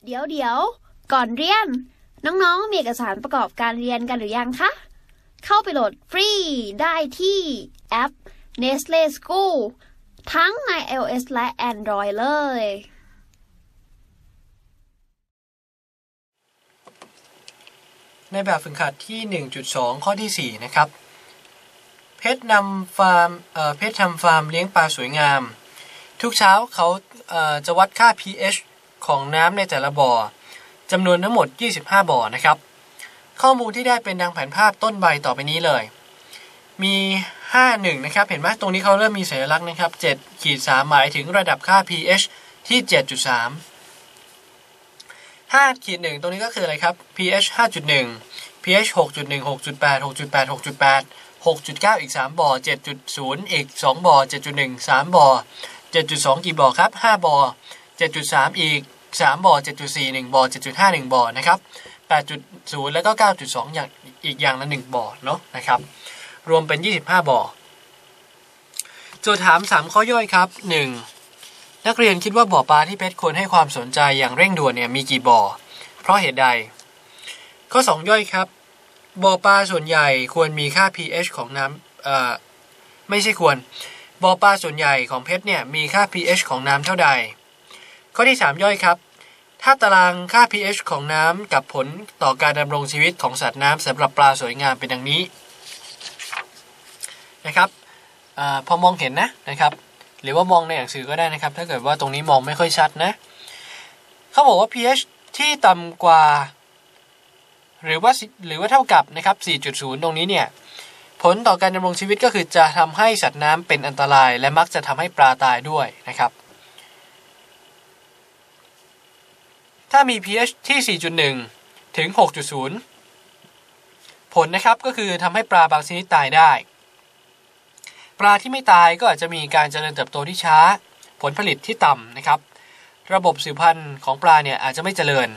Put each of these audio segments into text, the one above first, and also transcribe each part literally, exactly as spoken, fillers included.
เดี๋ยวเดี๋ยวก่อนเรียนน้องๆมีเอกสารประกอบการเรียนกันหรือยังคะเข้าไปโหลดฟรีได้ที่แอป Nestle School ทั้งใน iOS และ Android เลยในแบบฝึกหัดที่ หนึ่งจุดสอง ข้อที่สี่นะครับเพชรนำฟาร์มเอ่อเพชรทำฟาร์มเลี้ยงปลาสวยงามทุกเช้าเขาเอ่อจะวัดค่า พี เอช ของน้ำในแต่ละบ่อจำนวนทั้งหมดยี่สิบห้าบ่อนะครับข้อมูลที่ได้เป็นดังแผนภาพต้นใบต่อไปนี้เลยมีห้า หนึ่งนะครับเห็นไหมตรงนี้เขาเริ่มมีสัญลักษณ์นะครับ เจ็ด สาม หมายถึงระดับค่า พี เอช ที่ เจ็ดจุดสาม ห้า หนึ่ง ตรงนี้ก็คืออะไรครับ พี เอช ห้าจุดหนึ่ง พี เอช หกจุดหนึ่ง หกจุดแปด หกจุดแปด หกจุดแปด หกจุดเก้า อีกสามบ่อ เจ็ดจุดศูนย์ อีกสองบ่อ เจ็ดจุดหนึ่ง สามบ่อ เจ็ดจุดสอง กี่บ่อครับห้าบ่อ เจ็ดจุดสาม อีกสามบ่อ เจ็ดจุดสี่ หนึ่งบ่อ เจ็ดจุดห้า หนึ่งบ่อนะครับ แปดจุดศูนย์ แล้วก็ เก้าจุดสอง อย่างอีกอย่างละหนึ่งบ่อเนาะนะครับรวมเป็นยี่สิบห้าบ่อโจทย์ถามสามข้อย่อยครับหนึ่งนักเรียนคิดว่าบ่อปลาที่เพชรควรให้ความสนใจอย่างเร่งด่วนเนี่ยมีกี่บ่อเพราะเหตุใดข้อสองย่อยครับบ่อปลาส่วนใหญ่ควรมีค่า พี เอช ของน้ำเอ่อไม่ใช่ควรบ่อปลาส่วนใหญ่ของเพชรเนี่ยมีค่า พี เอช ของน้ำเท่าใดข้อที่สามย่อยครับถ้าตารางค่า พี เอช ของน้ำกับผลต่อการดำรงชีวิตของสัตว์น้ำสำหรับปลาสวยงามเป็นดังนี้นะครับอพอมองเห็นนะนะครับหรือว่ามองในหนังสือก็ได้นะครับถ้าเกิดว่าตรงนี้มองไม่ค่อยชัดนะเขาบอกว่า พี เอช ที่ต่ำกว่าหรือว่าหรือว่าเท่ากับนะครับ สี่จุดศูนย์ ตรงนี้เนี่ยผลต่อการดำรงชีวิตก็คือจะทำให้สัตว์น้ำเป็นอันตรายและมักจะทำให้ปลาตายด้วยนะครับถ้ามี พี เอช ที่ สี่จุดหนึ่ง ถึง หกจุดศูนย์ ผลนะครับก็คือทำให้ปลาบางชนิดตายได้ปลาที่ไม่ตายก็อาจจะมีการเจริญเติบโตที่ช้าผลผลิตที่ต่ำนะครับระบบสืบพันธุ์ของปลาเนี่ยอาจจะไม่เจริญ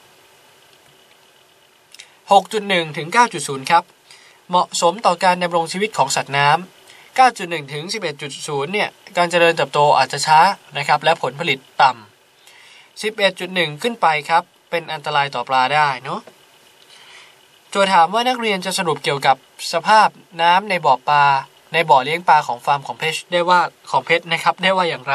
หกจุดหนึ่ง ถึง เก้าจุดศูนย์ ครับเหมาะสมต่อการดำรงชีวิตของสัตว์น้ำ เก้าจุดหนึ่ง ถึง สิบเอ็ดจุดศูนย์ เนี่ยการเจริญเติบโตอาจจะช้านะครับและผลผลิตต่ำ สิบเอ็ดจุดหนึ่ง ขึ้นไปครับเป็นอันตรายต่อปลาได้เนาะโจทย์ถามว่านักเรียนจะสรุปเกี่ยวกับสภาพน้ำในบ่อปลาในบ่อเลี้ยงปลาของฟาร์มของเพชรได้ว่าของเพชรนะครับได้ว่าอย่างไร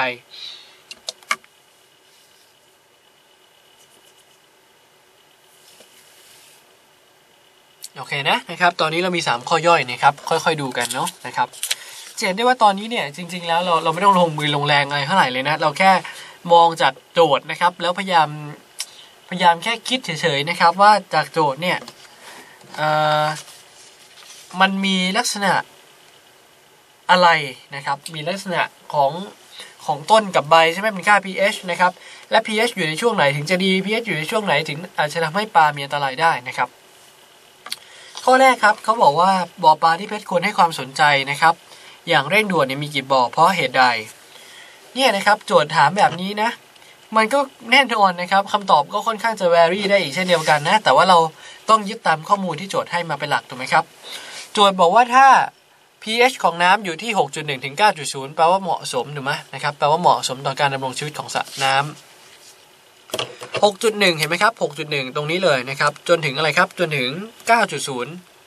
โอเคนะนะครับตอนนี้เรามีสามข้อย่อยนะครับค่อยๆดูกันเนาะนะครับเห็นได้ว่าตอนนี้เนี่ยจริงๆแล้วเราเราไม่ต้องลงมือลงแรงอะไรเท่าไหร่เลยนะเราแค่มองจากโจทย์นะครับแล้วพยายามพยายามแค่คิดเฉยๆนะครับว่าจากโจทย์เนี่ยเอ่อมันมีลักษณะอะไรนะครับมีลักษณะของของต้นกับใบใช่ไหมเป็นค่า พี เอช นะครับและ พี เอช อยู่ในช่วงไหนถึงจะดี พี เอช อยู่ในช่วงไหนถึงอาจจะทำให้ปลามีอันตรายได้นะครับข้อแรกครับเขาบอกว่าบ่อปลาที่เพชรควรให้ความสนใจนะครับอย่างเร่งด่วนเนี่ยมีกี่บ่อเพราะเหตุใดเนี่ยนะครับโจทย์ถามแบบนี้นะมันก็แน่นอนนะครับคำตอบก็ค่อนข้างจะแวรี่ได้อีกเช่นเดียวกันนะแต่ว่าเราต้องยึดตามข้อมูลที่โจทย์ให้มาเป็นหลักถูกไหมครับโจทย์บอกว่าถ้าพี เอช ของน้ำอยู่ที่ หกจุดหนึ่ง ถึง เก้าจุดศูนย์ แปลว่าเหมาะสมถูกไหมนะครับแปลว่าเหมาะสมต่อการดำรงชีวิตของสัตว์น้ำ หกจุดหนึ่ง เห็นไหมครับ หกจุดหนึ่ง ตรงนี้เลยนะครับจนถึงอะไรครับจนถึง เก้าจุดศูนย์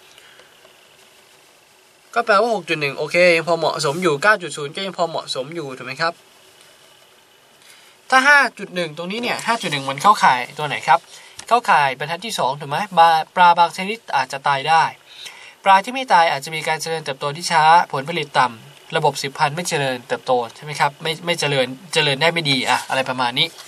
ก็แปลว่า หกจุดหนึ่ง โอเคยังพอเหมาะสมอยู่ เก้าจุดศูนย์ ก็ยังพอเหมาะสมอยู่ถูกไหมครับถ้า ห้าจุดหนึ่ง ตรงนี้เนี่ย ห้าจุดหนึ่ง มันเข้าข่ายตัวไหนครับเข้าข่ายบรรทัดที่สองถูกไหมปลาบางชนิดอาจจะตายได้ปลาที่ไม่ตายอาจจะมีการเจริญเติบโตที่ช้าผลผลิตต่ำระบบสืบพันธุ์ไม่เจริญเติบโตใช่ไหมครับไม่ไม่เจริญเจริญได้ไม่ดีอะอะไรประมาณนี้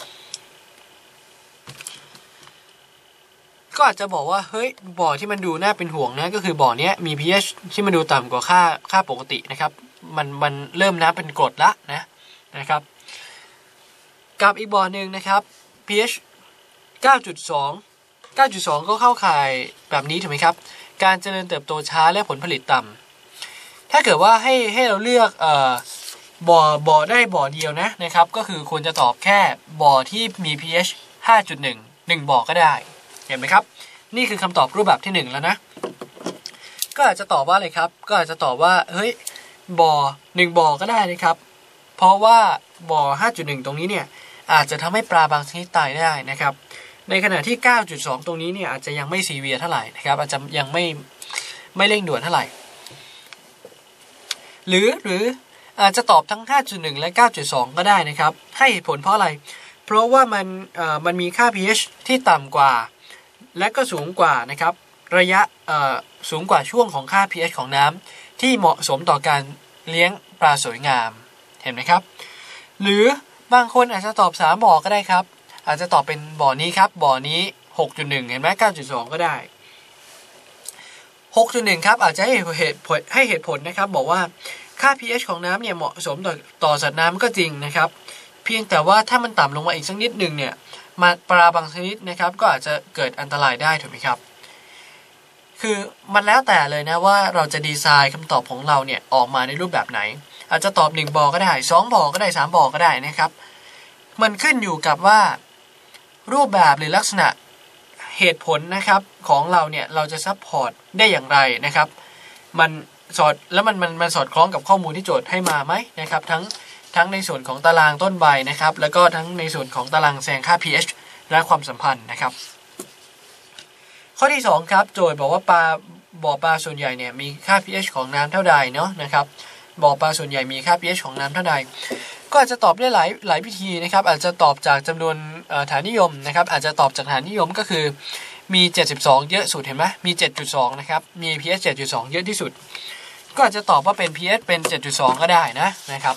ก็อาจจะบอกว่าเฮ้ยบ่อที่มันดูน่าเป็นห่วงนะก็คือบ่อนี้มี พี เอช ที่มันดูต่ำกว่าค่าค่าปกตินะครับมันมันเริ่มน้ำเป็นกรดละนะนะครับกับอีกบ่อหนึ่งนะครับ พี เอช เก้าจุดสอง เก้าจุดสอง ก็เข้าข่ายแบบนี้ถูกไหมครับการเจริญเติบโตช้าและผลผลิตต่ำถ้าเกิดว่าให้ให้เราเลือกเอ่อบ่อบ่อได้บ่อเดียวนะนะครับก็คือควรจะตอบแค่บ่อที่มี พี เอช ห้าจุดหนึ่ง หนึ่งบ่อก็ได้เห็นไหมครับนี่คือคำตอบรูปแบบที่หนึ่งแล้วนะก็อาจจะตอบว่าอะไรครับก็อาจจะตอบว่าเฮ้ยบ่อหนึ่งบ่อก็ได้นะครับเพราะว่าบ่อ ห้าจุดหนึ่ง ตรงนี้เนี่ยอาจจะทำให้ปลาบางชนิดตายได้นะครับในขณะที่ เก้าจุดสอง ตรงนี้เนี่ยอาจจะยังไม่ซีเวียเท่าไหร่นะครับอาจจะยังไม่ไม่เร่งด่วนเท่าไหร่หรือหรืออาจจะตอบทั้ง ห้าจุดหนึ่ง และ เก้าจุดสอง ก็ได้นะครับให้เหตุผลเพราะอะไรเพราะว่ามันเอ่อมันมีค่า pH ที่ต่ำกว่าและก็สูงกว่านะครับระยะเอ่อสูงกว่าช่วงของค่า pH ของน้ำที่เหมาะสมต่อการเลี้ยงปลาสวยงามเห็นไหมครับหรือบางคนอาจจะตอบสามบ่อก็ได้ครับอาจจะตอบเป็นบ่อนี้ครับบ่อนี้ หกจุดหนึ่ง เห็นไหม เก้าจุดสอง ก็ได้ หกจุดหนึ่ง ครับอาจจะให้เหตุผลให้เหตุผลนะครับบอกว่าค่า pH ของน้ำเนี่ยเหมาะสมต่อต่อสัตว์น้ำก็จริงนะครับเพียงแต่ว่าถ้ามันต่ำลงมาอีกสักนิดหนึ่งเนี่ยมาปลาบางชนิดนะครับก็อาจจะเกิดอันตรายได้ถูกไหมครับคือมันแล้วแต่เลยนะว่าเราจะดีไซน์คำตอบของเราเนี่ยออกมาในรูปแบบไหนอาจจะตอบหนึ่งบ่อก็ได้สองบ่อก็ได้สามบ่อก็ได้นะครับมันขึ้นอยู่กับว่ารูปแบบหรือลักษณะเหตุผลนะครับของเราเนี่ยเราจะซัพพอร์ตได้อย่างไรนะครับมันสอดแล้วมันมันมันสอดคล้องกับข้อมูลที่โจทย์ให้มาไหมนะครับทั้งทั้งในส่วนของตารางต้นใบนะครับแล้วก็ทั้งในส่วนของตารางแสดงค่า pH และความสัมพันธ์นะครับข้อที่สองครับโจทย์บอกว่าปลาบ่อปลาส่วนใหญ่เนี่ยมีค่า pH ของน้ำเท่าใดเนาะนะครับบ่อปลาส่วนใหญ่มีค่า pH ของน้ำเท่าใดก็อาจจะตอบได้หลายหลายวิธีนะครับอาจจะตอบจากจำนวนฐานนิยมนะครับอาจจะตอบจากฐานนิยมก็คือมีเจ็ดสิบสองเยอะสุดเห็นไหมมี เจ็ดจุดสอง นะครับมี pH เจ็ดจุดสอง เยอะที่สุดก็อาจจะตอบว่าเป็น pH เป็น เจ็ดจุดสอง ก็ได้นะนะครับ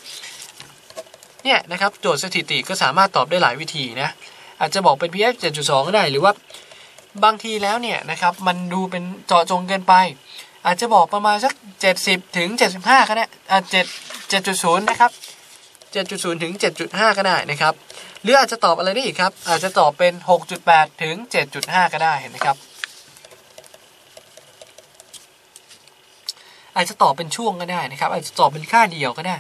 เนี่ยนะครับโจทย์สถิติก็สามารถตอบได้หลายวิธีนะอาจจะบอกเป็น pH เจ็ดจุดสอง ก็ได้หรือว่าบางทีแล้วเนี่ยนะครับมันดูเป็นเจาะจงเกินไปอาจจะบอกประมาณสักเจ็ดสิบถึงเจ็ดสิบห้าก็ได้อ่ะ7 7.0 นะครับเจ็ดจุดศูนย์ ถึง เจ็ดจุดห้า ก็ได้นะครับหรืออาจจะตอบอะไรได้อีกครับอาจจะตอบเป็น หกจุดแปด ถึง เจ็ดจุดห้า ก็ได้เห็นไหมครับอาจจะตอบเป็นช่วงก็ได้นะครับอาจจะตอบเป็นค่าเดียวก็ได้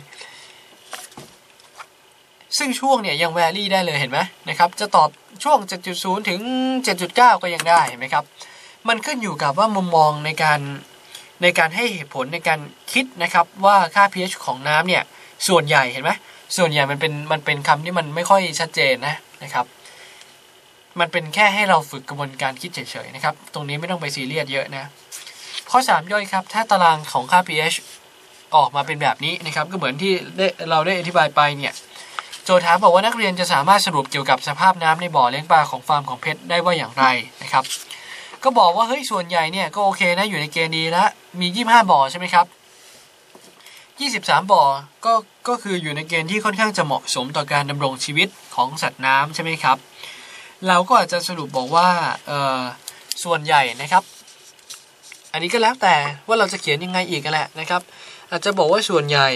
ซึ่งช่วงเนี่ยยังแวรี่ได้เลยเห็นไหมนะครับจะตอบช่วง เจ็ดจุดศูนย์ ถึง เจ็ดจุดเก้า ก็ยังได้เห็นไหมครับมันขึ้นอยู่กับว่ามุมมองในการในการให้เหตุผลในการคิดนะครับว่าค่า pH ของน้ำเนี่ยส่วนใหญ่เห็นไหมส่วนใหญ่มันเป็นมันเป็นคำที่มันไม่ค่อยชัดเจนนะนะครับมันเป็นแค่ให้เราฝึกกระบวนการคิดเฉยๆนะครับตรงนี้ไม่ต้องไปซีเรียสเยอะนะข้อสามย่อยครับถ้าตารางของค่า pH ออกมาเป็นแบบนี้นะครับก็เหมือนที่เราได้อธิบายไปเนี่ยโจทย์ถามบอกว่านักเรียนจะสามารถสรุปเกี่ยวกับสภาพน้ำในบ่อเลี้ยงปลาของฟาร์มของเพชรได้ว่าอย่างไรนะครับก็บอกว่าเฮ้ยส่วนใหญ่เนี่ยก็โอเคนะอยู่ในเกณฑ์ดีแล้วมียี่สิบห้าบ่อใช่ไหมครับยี่สิบสามบ่อก็ก็คืออยู่ในเกณฑ์ที่ค่อนข้างจะเหมาะสมต่อการดำรงชีวิตของสัตว์น้ำใช่ไหมครับเราก็อาจจะสรุปบอกว่าเอ่อส่วนใหญ่นะครับอันนี้ก็แล้วแต่ว่าเราจะเขียนยังไงอีกกันแหละนะครับอาจจะบอกว่าส่วนใหญ่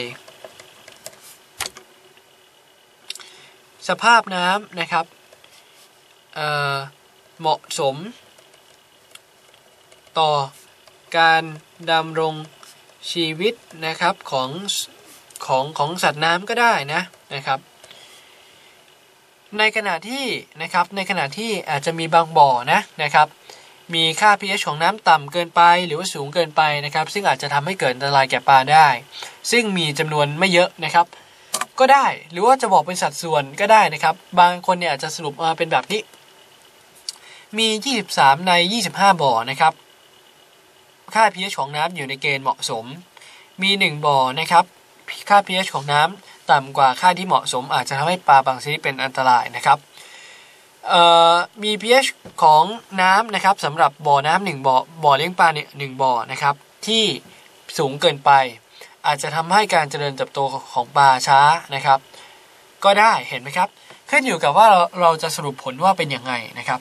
สภาพน้ำนะครับเอ่อเหมาะสมต่อการดำรงชีวิตนะครับของของของสัตว์น้ำก็ได้นะนะครับในขณะที่นะครับในขณะที่อาจจะมีบางบ่อนะนะครับมีค่า pH ของน้ำต่ำเกินไปหรือว่าสูงเกินไปนะครับซึ่งอาจจะทำให้เกิดอันตรายแก่ปลาได้ซึ่งมีจำนวนไม่เยอะนะครับก็ได้หรือว่าจะบอกเป็นสัดส่วนก็ได้นะครับบางคนเนี่ยอาจจะสรุปมาเป็นแบบนี้มียี่สิบสามในยี่สิบห้าบ่อนะครับค่า pH ของน้ำอยู่ในเกณฑ์เหมาะสมมีหนึ่งบ่อนะครับค่า pH ของน้ำต่ำกว่าค่าที่เหมาะสมอาจจะทำให้ปลาบางชนิดเป็นอันตรายนะครับมี pH ของน้ำนะครับสำหรับบ่อน้ำหนึ่งบ่อบ่อเลี้ยงปลาเนี่ยหนึ่งบ่อนะครับที่สูงเกินไปอาจจะทำให้การเจริญเติบโตของปลาช้านะครับก็ได้เห็นไหมครับขึ้นอยู่กับว่าเราเราจะสรุปผลว่าเป็นยังไงนะครับ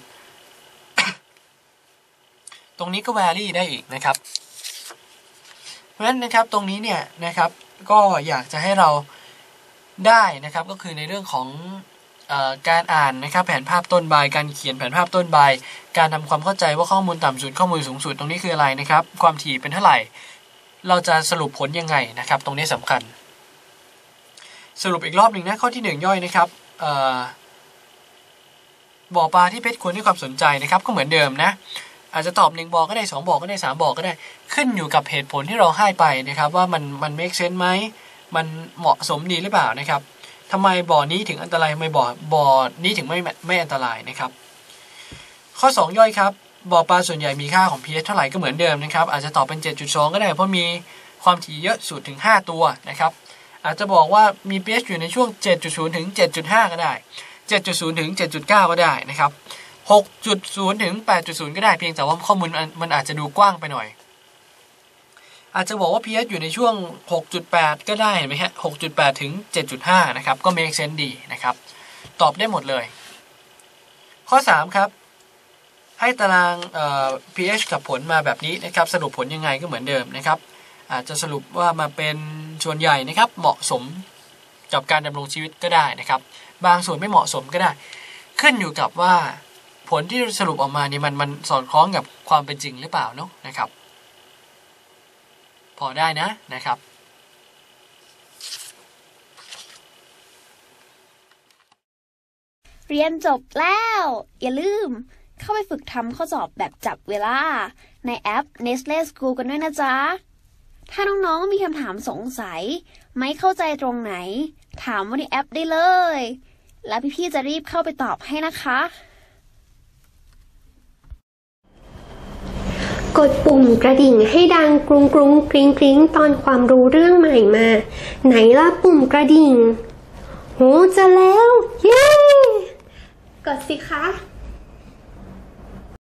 ตรงนี้ก็แวรี่ได้อีกนะครับเพราะฉะนั้นนะครับตรงนี้เนี่ยนะครับก็อยากจะให้เราได้นะครับก็คือในเรื่องของเอ่อการอ่านนะครับแผนภาพต้นใบการเขียนแผนภาพต้นใบการทำความเข้าใจว่าข้อมูลต่ำสุดข้อมูลสูงสุดตรงนี้คืออะไรนะครับความถี่เป็นเท่าไหร่เราจะสรุปผลยังไงนะครับตรงนี้สำคัญสรุปอีกรอบหนึ่งนะข้อที่หนึ่งย่อยนะครับเอ่อบ่อปลาที่เพชรควรให้ความสนใจนะครับก็เหมือนเดิมนะอาจจะตอบหนึ่งบ่อก็ได้สองบ่อก็ได้สามบ่อก็ได้ขึ้นอยู่กับเหตุผลที่เราให้ไปนะครับว่ามันมันเมคเซนส์ไหมมันเหมาะสมดีหรือเปล่านะครับทำไมบ่อนี้ถึงอันตรายทำไมบ่อบ่อนี้ถึงไม่ไม่อันตรายนะครับข้อสองย่อยครับบ่อปลาส่วนใหญ่มีค่าของ pH เท่าไหร่ก็เหมือนเดิมนะครับอาจจะตอบเป็น เจ็ดจุดสอง ก็ได้เพราะมีความถี่เยอะสุดถึงห้าตัวนะครับอาจจะบอกว่ามี pH อยู่ในช่วง เจ็ดจุดศูนย์ ถึง เจ็ดจุดห้า ก็ได้ เจ็ดจุดศูนย์ ถึง เจ็ดจุดเก้า ก็ได้นะครับ หกจุดศูนย์ ถึง แปดจุดศูนย์ ก็ได้เพียงแต่ว่าข้อมูลมันอาจจะดูกว้างไปหน่อยอาจจะบอกว่า pH อยู่ในช่วง หกจุดแปด ก็ได้เห็นไหมฮะ หกจุดแปด ถึง เจ็ดจุดห้า นะครับก็ make sense ดีนะครับตอบได้หมดเลยข้อสามครับให้ตารางเอ่อ pH กับผลมาแบบนี้นะครับสรุปผลยังไงก็เหมือนเดิมนะครับอาจจะสรุปว่ามาเป็นส่วนใหญ่นะครับเหมาะสมกับการดำรงชีวิตก็ได้นะครับบางส่วนไม่เหมาะสมก็ได้ขึ้นอยู่กับว่าผลที่สรุปออกมานี่มันมันสอดคล้องกับความเป็นจริงหรือเปล่าเนาะนะครับพอได้นะนะครับเรียนจบแล้วอย่าลืมเข้าไปฝึกทำข้อสอบแบบจับเวลาในแอป Nestle School กันด้วยนะจ๊ะถ้าน้องๆมีคำถามสงสัยไม่เข้าใจตรงไหนถามว่าในแอปได้เลยแล้วพี่ๆจะรีบเข้าไปตอบให้นะคะกดปุ่มกระดิ่งให้ดังกรุงกรุงกริ๊งกริ๊งตอนความรู้เรื่องใหม่มาไหนล่ะปุ่มกระดิ่งโหเจอแล้วเย้กดสิคะ